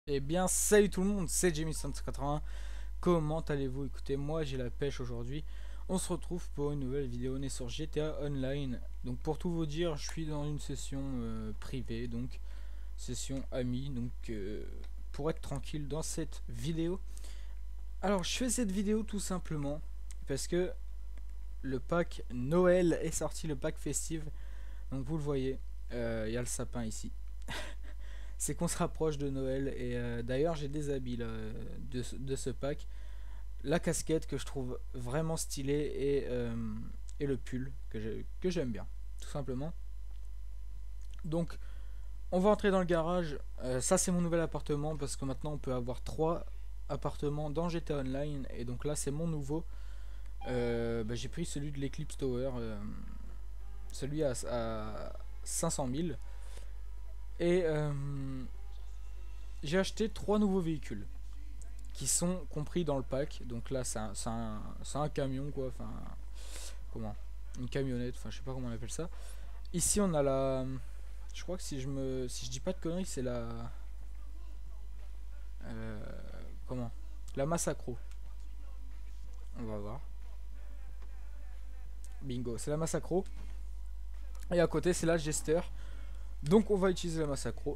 Eh bien, salut tout le monde, c'est Jamie180. Comment allez-vous? Écoutez, moi j'ai la pêche aujourd'hui. On se retrouve pour une nouvelle vidéo. On est sur GTA Online. Donc, pour tout vous dire, je suis dans une session privée, donc session amis. Donc, pour être tranquille dans cette vidéo. Alors, je fais cette vidéo tout simplement parce que le pack Noël est sorti, le pack festive. Donc, vous le voyez, il y a le sapin ici. C'est qu'on se rapproche de Noël et d'ailleurs j'ai des habits là, de ce pack, la casquette que je trouve vraiment stylée et le pull que j'aime bien tout simplement. Donc on va entrer dans le garage. Ça c'est mon nouvel appartement parce que maintenant on peut avoir 3 appartements dans GTA Online et donc là c'est mon nouveau. J'ai pris celui de l'Eclipse Tower, celui à 500 000 et j'ai acheté 3 nouveaux véhicules qui sont compris dans le pack. Donc là, c'est un camion, quoi. Enfin, comment? Une camionnette, enfin, je sais pas comment on appelle ça. Ici, on a la. Je crois que si je dis pas de conneries, c'est la. euh, comment? La Massacro. On va voir. Bingo, c'est la Massacro. Et à côté, c'est la Jester. Donc, on va utiliser la Massacro.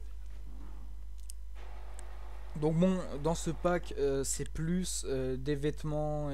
Donc, bon, dans ce pack, c'est plus des vêtements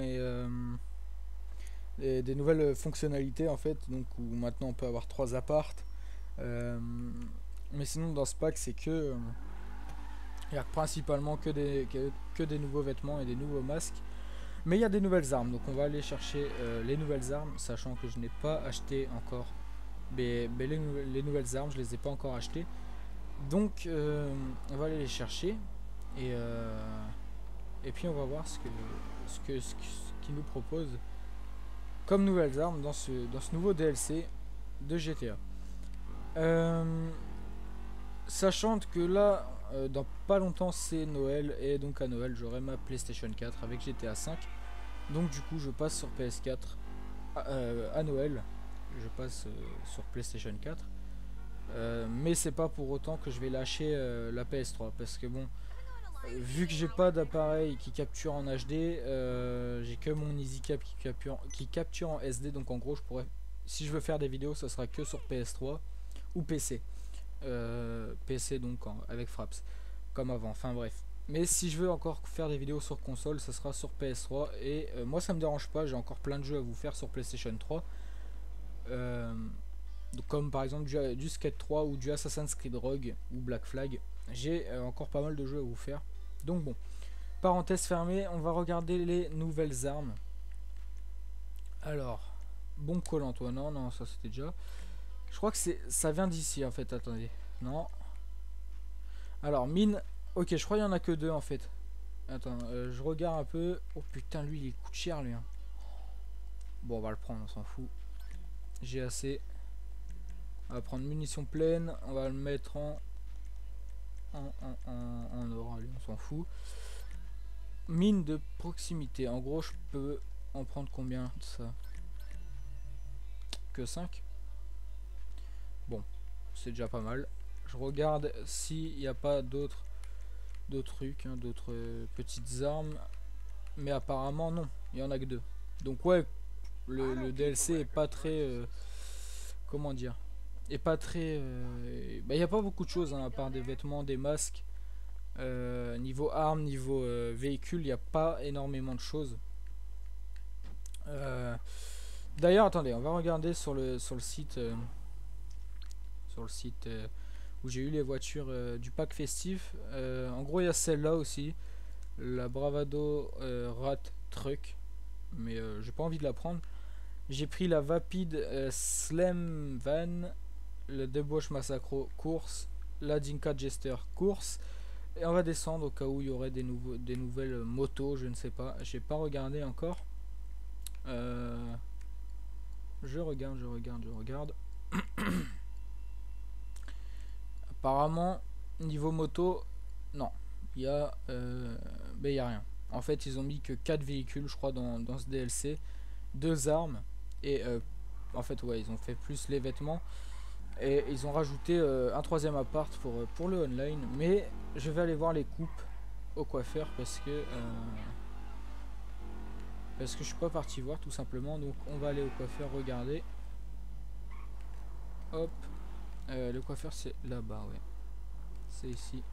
et des nouvelles fonctionnalités en fait. Donc, où maintenant on peut avoir 3 appartes. Euh, mais sinon dans ce pack c'est que il y a principalement que des nouveaux vêtements et des nouveaux masques. Mais il y a des nouvelles armes, donc on va aller chercher les nouvelles armes, sachant que je n'ai pas acheté encore. Mais les nouvelles armes, je les ai pas encore achetées. Donc on va aller les chercher et, et puis on va voir ce qu'ils nous proposent comme nouvelles armes dans ce nouveau DLC de GTA. Euh, Sachant que là, dans pas longtemps, c'est Noël. Et donc à Noël, j'aurai ma PlayStation 4 avec GTA 5. Donc du coup, je passe sur PS4 à Noël. Je passe sur PlayStation 4. Mais c'est pas pour autant que je vais lâcher la PS3. Parce que bon, vu que j'ai pas d'appareil qui capture en HD, j'ai que mon EasyCap qui capture en SD. Donc en gros, je pourrais, si je veux faire des vidéos, ça sera que sur PS3 ou PC. PC donc avec Fraps comme avant, enfin bref. Mais si je veux encore faire des vidéos sur console, ça sera sur PS3 et moi ça me dérange pas, j'ai encore plein de jeux à vous faire sur PlayStation 3. Euh, Comme par exemple du Skate 3 ou du Assassin's Creed Rogue ou Black Flag. J'ai encore pas mal de jeux à vous faire. Donc bon, parenthèse fermée, on va regarder les nouvelles armes. Alors, bon collant toi, non, non, ça c'était déjà. Je crois que ça vient d'ici en fait, attendez. Non, alors, mine. Ok, je crois qu'il y en a que deux en fait. Attends, je regarde un peu. Oh putain, lui il coûte cher lui, hein. Bon, on va le prendre, on s'en fout. J'ai assez. On va prendre munitions pleines. On va le mettre en or. Allez, on s'en fout. Mine de proximité. En gros, je peux en prendre combien de ça? Que 5. Bon, c'est déjà pas mal. Je regarde s'il n'y a pas d'autres trucs, hein, d'autres petites armes. Mais apparemment, non. Il y en a que deux. Donc, ouais, le DLC est pas très comment dire, est pas très il y a pas beaucoup de choses, hein, à part des vêtements, des masques. Niveau armes, niveau véhicule, il n'y a pas énormément de choses. Euh, D'ailleurs, attendez, on va regarder sur le site où j'ai eu les voitures du pack festif. En gros, il y a celle-là aussi, la Bravado Rat Truck, mais j'ai pas envie de la prendre. J'ai pris la Vapid Slam Van, le Debauche Massacro course, la Dinka Jester course. Et on va descendre au cas où il y aurait des nouvelles motos, je ne sais pas. J'ai pas regardé encore. Euh, je regarde. Apparemment, niveau moto, non. Il y a, il y a rien. En fait, ils ont mis que 4 véhicules, je crois, dans ce DLC. 2 armes. Et en fait, ouais, ils ont fait plus les vêtements. Et ils ont rajouté un troisième appart pour le online. Mais je vais aller voir les coupes au coiffeur parce que je suis pas parti voir tout simplement. Donc on va aller au coiffeur regarder. Hop. Le coiffeur c'est là-bas, ouais. C'est ici.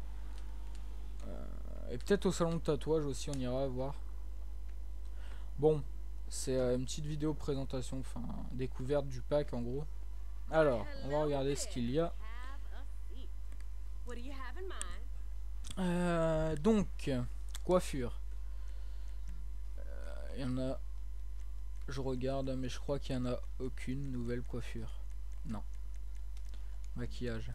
Et peut-être au salon de tatouage aussi, on ira voir. Bon, c'est une petite vidéo présentation, enfin découverte du pack en gros. Alors, on va regarder ce qu'il y a. Donc, coiffure. Il y en a. Je regarde, mais je crois qu'il n'y en a aucune nouvelle coiffure. Non. Maquillage.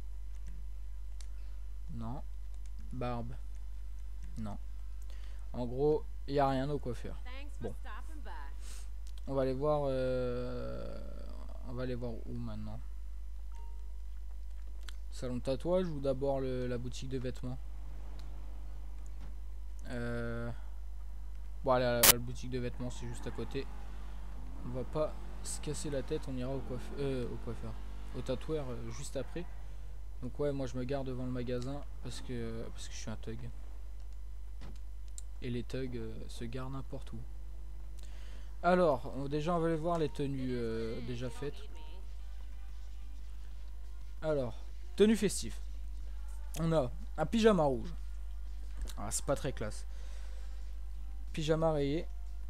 Non. Barbe. Non. En gros, il n'y a rien au coiffeur. Bon. On va aller voir. On va aller voir où maintenant? Salon de tatouage ou d'abord la boutique de vêtements? Bon, allez, la boutique de vêtements, c'est juste à côté. On va pas se casser la tête, on ira au coiffeur. Au tatoueur juste après. Donc ouais, moi je me garde devant le magasin parce que je suis un thug. Et les thugs se gardent n'importe où. Alors, déjà on va aller voir les tenues déjà faites. Alors, tenue festive. On a un pyjama rouge. Ah, c'est pas très classe. Pyjama rayé.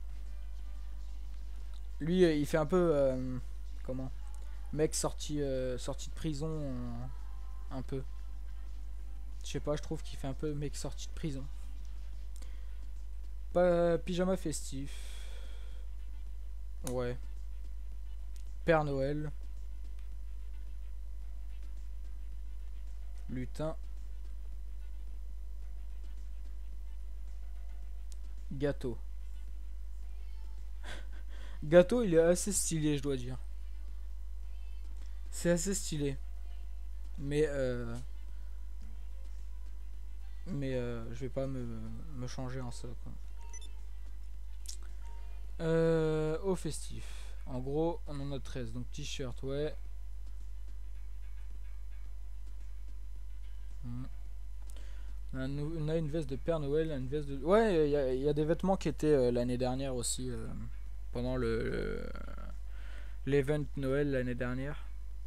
Lui, il fait un peu... comment? Mec sorti de prison. Un peu. Je sais pas, je trouve qu'il fait un peu mec sorti de prison. Pyjama festif. Ouais. Père Noël. Lutin. Gâteau. Gâteau, il est assez stylé, je dois dire. C'est assez stylé. Mais je vais pas me changer en ça, quoi. Au festif. En gros, on en a 13. Donc t-shirt, ouais. On a une veste de Père Noël, une veste de... Ouais, il y a des vêtements qui étaient l'année dernière aussi. Pendant l'event Noël l'année dernière.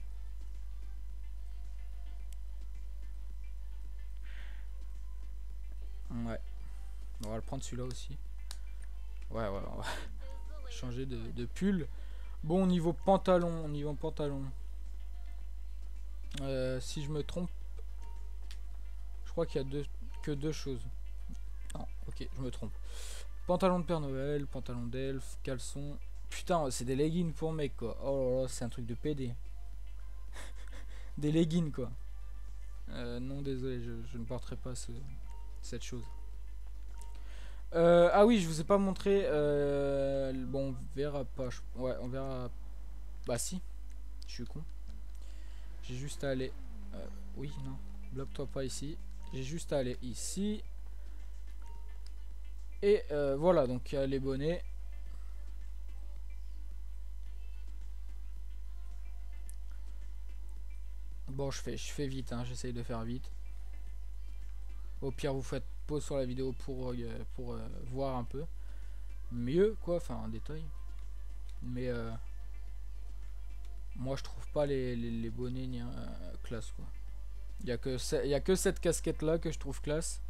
Ouais. On va le prendre celui-là aussi. Ouais, on va changer de pull. Bon, niveau pantalon, si je me trompe, je crois qu'il y a que deux choses. Non, ok, je me trompe. Pantalon de Père Noël, pantalon d'elfe, caleçon. Putain, c'est des leggings pour mec, quoi. Oh là là, c'est un truc de PD. Des leggings, quoi. Non, désolé, je ne porterai pas cette chose. Ah oui, je vous ai pas montré. Bon, on verra pas. Ouais, on verra. Bah si, je suis con. J'ai juste à aller. Oui, non, bloque-toi pas ici. J'ai juste à aller ici. Et voilà, donc il y a les bonnets. Bon, je fais vite, hein, j'essaye de faire vite. Au pire, vous faites pause sur la vidéo pour voir un peu mieux, quoi, enfin un détail. Mais moi, je trouve pas les bonnets ni classe, quoi. Il y a que cette casquette là que je trouve classe.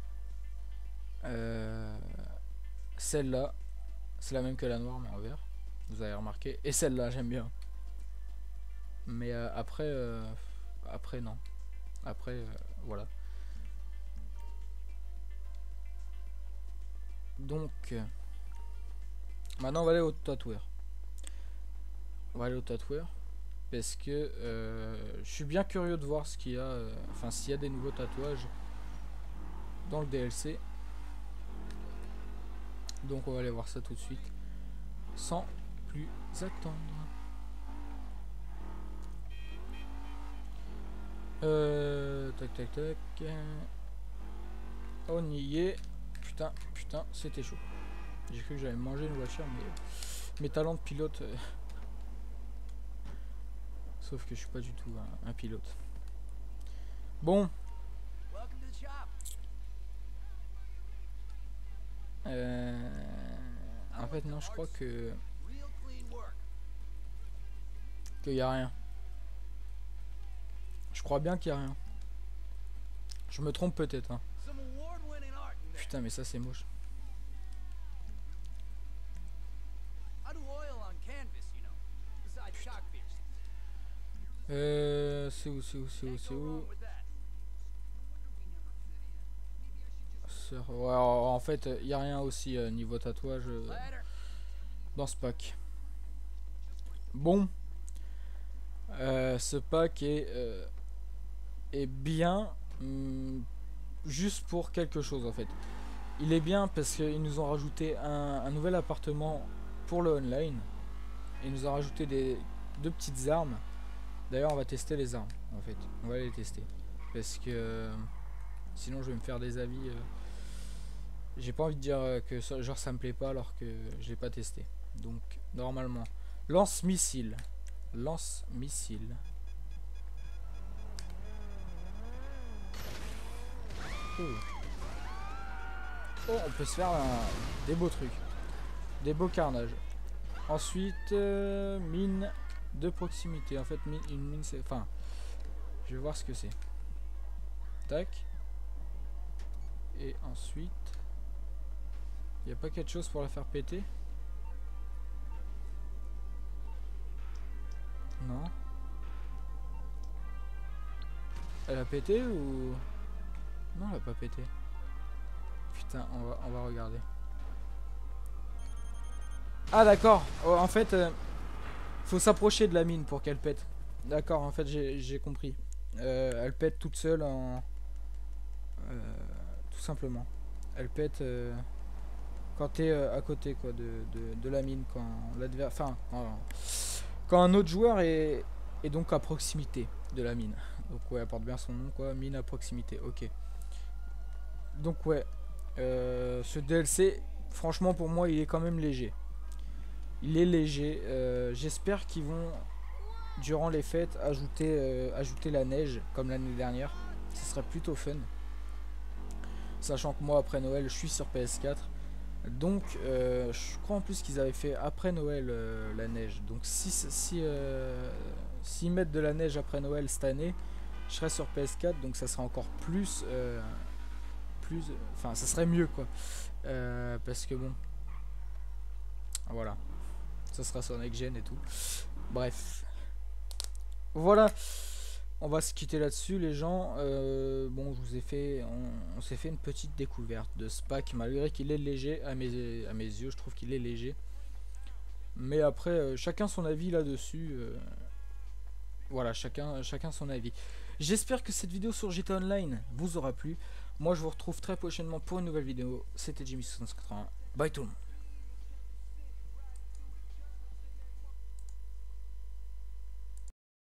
Celle-là, c'est la même que la noire, mais en vert. Vous avez remarqué. Et celle-là, j'aime bien. Mais après, non. Après, voilà. Donc, maintenant, on va aller au tatoueur. On va aller au tatoueur. Parce que je suis bien curieux de voir ce qu'il y a. Enfin, s'il y a des nouveaux tatouages dans le DLC. Donc, on va aller voir ça tout de suite. Sans plus attendre. Tac tac tac. On y est. Putain, c'était chaud. J'ai cru que j'allais manger une voiture, mais mes talents de pilote Sauf que je suis pas du tout un pilote. Bon. En fait non, je crois que qu'il y a rien. Je crois bien qu'il y a rien. Je me trompe peut-être. Hein. Putain, mais ça c'est moche. C'est où, c'est où, c'est où, c'est où? Ouais, en fait, il n'y a rien aussi niveau tatouage dans ce pack. Bon, ce pack est bien juste pour quelque chose en fait. Il est bien parce qu'ils nous ont rajouté un nouvel appartement pour le online. Ils nous ont rajouté deux petites armes. D'ailleurs, on va tester les armes en fait. On va les tester parce que sinon je vais me faire des avis. J'ai pas envie de dire que genre ça me plaît pas alors que je l'ai pas testé. Donc normalement, lance-missile. Lance-missile. Oh. Oh, on peut se faire des beaux trucs. Des beaux carnages. Ensuite, mine de proximité. En fait, une mine c'est... Enfin, je vais voir ce que c'est. Tac. Et ensuite... Il n'y a pas quelque chose pour la faire péter? Non. Elle a pété ou... Non, elle a pas pété. Putain, on va regarder. Ah d'accord. Oh, en fait, faut s'approcher de la mine pour qu'elle pète. D'accord, en fait, j'ai compris. Elle pète toute seule en... tout simplement. Elle pète... quand t'es à côté quoi de la mine, quand l'adversaire, enfin quand un autre joueur est donc à proximité de la mine. Donc ouais, elle porte bien son nom quoi, mine à proximité. Ok. Donc ouais, ce DLC, franchement pour moi, il est quand même léger. Il est léger. J'espère qu'ils vont durant les fêtes ajouter la neige comme l'année dernière. Ce serait plutôt fun. Sachant que moi après Noël, je suis sur PS4. Donc je crois en plus qu'ils avaient fait après Noël la neige. Donc s'ils mettent de la neige après Noël cette année, je serai sur PS4, donc ça sera encore plus enfin ça serait mieux quoi, parce que bon voilà, ça sera sur next gen et tout. Bref, voilà, on va se quitter là-dessus les gens. Bon, je vous ai fait, on s'est fait une petite découverte de ce pack, malgré qu'il est léger à mes yeux, je trouve qu'il est léger. Mais après, chacun son avis là-dessus. Voilà, chacun son avis. J'espère que cette vidéo sur GTA Online vous aura plu. Moi, je vous retrouve très prochainement pour une nouvelle vidéo. C'était Jimmy680. Bye tout le monde.